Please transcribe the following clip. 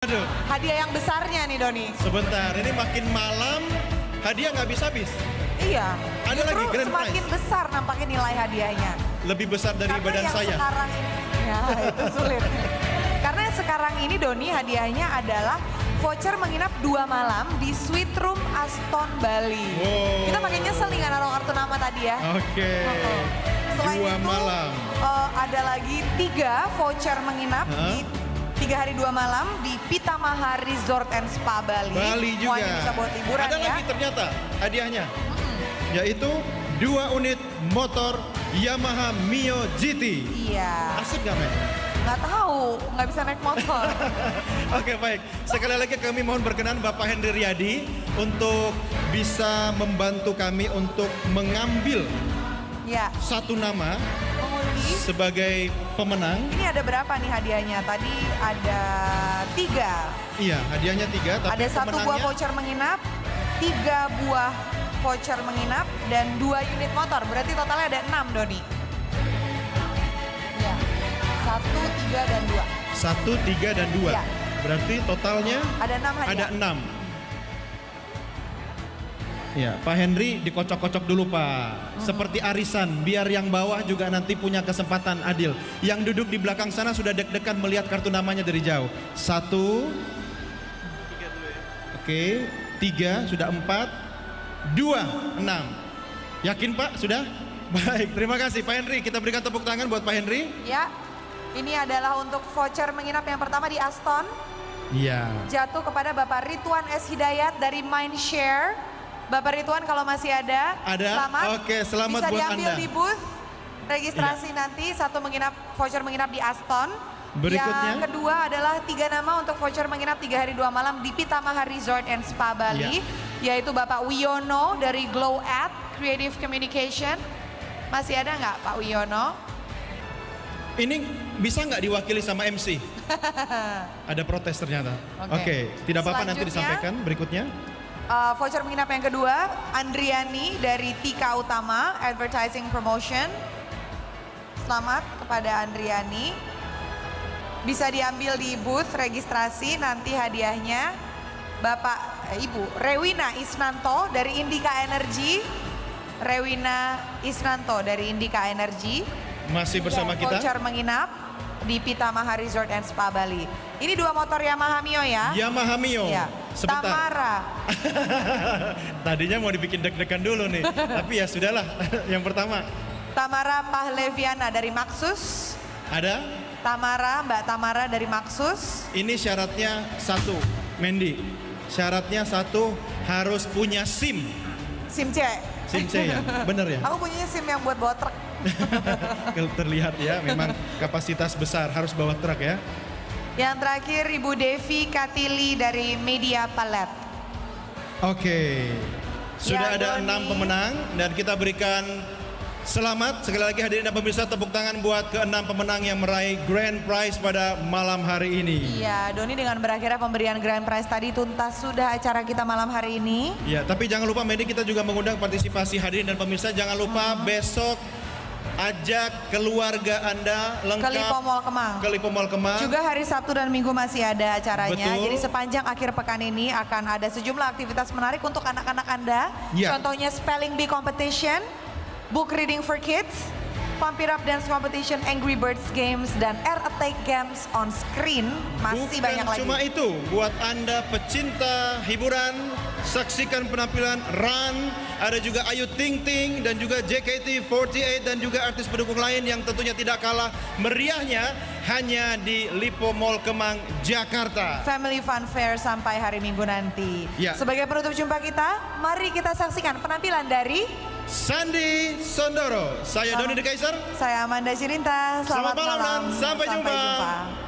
Aduh. Hadiah yang besarnya nih Doni. Sebentar, ini makin malam hadiah nggak habis-habis. Iya. Ada Justru lagi grand semakin prize. besar nampaknya nilai hadiahnya. Lebih besar dari Karena badan yang saya. sekarang ini, ya itu sulit. Karena yang sekarang ini Doni hadiahnya adalah voucher menginap 2 malam di Sweet Room Aston Bali. Wow. Kita makin nyesel nih nggak naruh kartu nama tadi ya. Oke. Selain 2 itu, malam. ada lagi 3 voucher menginap di 3 hari 2 malam di Pitamaha Resort and Spa Bali. Bali juga. Semuanya bisa buat liburan Ada ya. lagi ternyata hadiahnya. Yaitu 2 unit motor Yamaha Mio GT. Iya. Asik gak men? Nggak tahu, nggak bisa naik motor. Oke baik, sekali lagi kami mohon berkenan Bapak Henry Riyadi untuk bisa membantu kami untuk mengambil Ya, satu nama mengundi. sebagai pemenang. Ini ada berapa nih hadiahnya? Tadi ada 3. Iya, hadiahnya 3. Tapi Ada 1 buah pemenangnya voucher menginap, 3 buah voucher menginap, dan 2 unit motor. Berarti totalnya ada 6 Doni. Ya, 1, 3, dan 2. 1, 3, dan 2. Iya. Berarti totalnya Ada 6 hadiah. ada 6. Ya, Pak Henry dikocok-kocok dulu Pak. Seperti arisan, biar yang bawah juga nanti punya kesempatan adil. Yang duduk di belakang sana sudah deg-degan melihat kartu namanya dari jauh. 1, 3 dulu ya. Oke, 3, sudah 4, 2, 6. Yakin Pak? Sudah? Baik, terima kasih Pak Henry. Kita berikan tepuk tangan buat Pak Henry. Ya, ini adalah untuk voucher menginap yang pertama di Aston. Iya. Jatuh kepada Bapak Ridwan S. Hidayat dari Mindshare. Bapak Ridwan kalau masih ada, Ada? selamat. Oke, selamat bisa buat diambil Anda. di booth registrasi nanti, 1 voucher menginap di Aston. Berikutnya. Yang kedua adalah 3 nama untuk voucher menginap 3 hari 2 malam di Pitamaha Resort and Spa Bali, yaitu Bapak Wiono dari Glow Ad Creative Communication. Masih ada nggak Pak Wiono? Ini bisa nggak diwakili sama MC? Ada protes ternyata. Oke, tidak apa-apa nanti Selanjutnya, disampaikan berikutnya. Voucher menginap yang kedua, Andriani dari Tika Utama Advertising Promotion. Selamat kepada Andriani. Bisa diambil di booth registrasi, nanti hadiahnya Bapak Ibu Rewina Isnanto dari Indika Energy. Rewina Isnanto dari Indika Energy. Masih bersama kita. Voucher menginap di Pitamaha Resort and Spa Bali. Ini 2 motor Yamaha Mio ya. Yamaha Mio. Ya. Sebentar. Tamara. Tadinya mau dibikin deg-degan dulu nih, tapi ya sudahlah. Yang pertama. Tamara Pahleviana dari Maxus. Ada? Tamara, Mbak Tamara dari Maxus. Ini syaratnya 1, Mendy. Syaratnya 1 harus punya SIM. SIM C. SIM C ya, bener ya? Aku punya SIM yang buat bawa truk. Terlihat ya, memang kapasitas besar, harus bawa truk ya. Yang terakhir Ibu Devi Katili dari Media Palet. Oke, sudah Ya, ada Doni. 6 pemenang dan kita berikan selamat sekali lagi hadirin dan pemirsa, tepuk tangan buat ke-6 pemenang yang meraih grand prize pada malam hari ini. Iya, Doni, dengan berakhirnya pemberian grand prize tadi tuntas sudah acara kita malam hari ini. Ya, tapi jangan lupa Mendy, kita juga mengundang partisipasi hadirin dan pemirsa. Jangan lupa besok ajak keluarga Anda lengkap Ke Lipo Mall Kemang. ke Lipo Mall Kemang. Juga hari Sabtu dan Minggu masih ada acaranya. Betul. Jadi sepanjang akhir pekan ini akan ada sejumlah aktivitas menarik untuk anak-anak Anda. Ya. Contohnya Spelling Bee Competition, Book Reading for Kids, Pump It Up Dance Competition, Angry Birds Games, dan Air Attack Games on Screen. Masih Bukan banyak lagi. cuma itu, buat Anda pecinta hiburan, saksikan penampilan Run, ada juga Ayu Ting Ting dan juga JKT48 dan juga artis pendukung lain yang tentunya tidak kalah meriahnya hanya di Lipo Mall Kemang, Jakarta. Family Fun Fair sampai hari Minggu nanti. Ya. Sebagai penutup jumpa kita, mari kita saksikan penampilan dari Sandi Sondoro. Saya Doni The Kaiser. saya Amanda Shirinta. Selamat malam dan sampai jumpa.